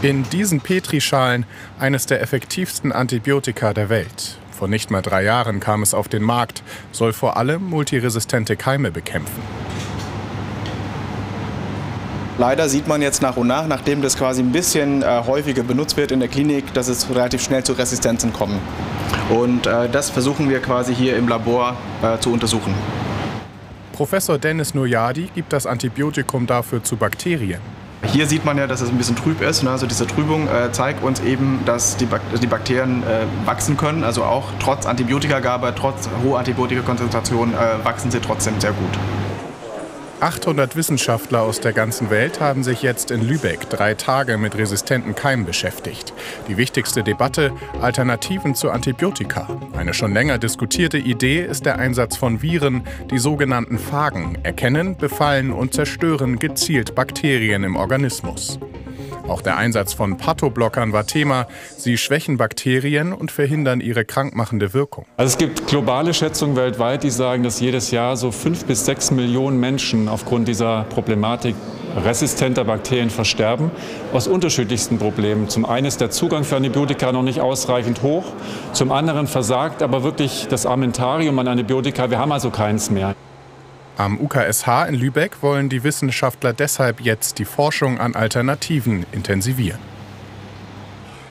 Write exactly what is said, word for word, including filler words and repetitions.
In diesen Petrischalen eines der effektivsten Antibiotika der Welt. Vor nicht mal drei Jahren kam es auf den Markt, soll vor allem multiresistente Keime bekämpfen. Leider sieht man jetzt nach und nach, nachdem das quasi ein bisschen äh, häufiger benutzt wird in der Klinik, dass es relativ schnell zu Resistenzen kommt. Und äh, das versuchen wir quasi hier im Labor äh, zu untersuchen. Professor Dennis Nuyadi gibt das Antibiotikum dafür zu Bakterien. Hier sieht man ja, dass es ein bisschen trüb ist. Also diese Trübung äh, zeigt uns eben, dass die, Bak die Bakterien äh, wachsen können. Also auch trotz Antibiotikagabe, trotz hoher Antibiotikakonzentration äh, wachsen sie trotzdem sehr gut. achthundert Wissenschaftler aus der ganzen Welt haben sich jetzt in Lübeck drei Tage mit resistenten Keimen beschäftigt. Die wichtigste Debatte: Alternativen zu Antibiotika. Eine schon länger diskutierte Idee ist der Einsatz von Viren, die sogenannten Phagen, erkennen, befallen und zerstören gezielt Bakterien im Organismus. Auch der Einsatz von Pathoblockern war Thema. Sie schwächen Bakterien und verhindern ihre krankmachende Wirkung. Also es gibt globale Schätzungen weltweit, die sagen, dass jedes Jahr so fünf bis sechs Millionen Menschen aufgrund dieser Problematik resistenter Bakterien versterben, aus unterschiedlichsten Problemen. Zum einen ist der Zugang für Antibiotika noch nicht ausreichend hoch, zum anderen versagt aber wirklich das Armamentarium an Antibiotika. Wir haben also keins mehr. Am U K S H in Lübeck wollen die Wissenschaftler deshalb jetzt die Forschung an Alternativen intensivieren.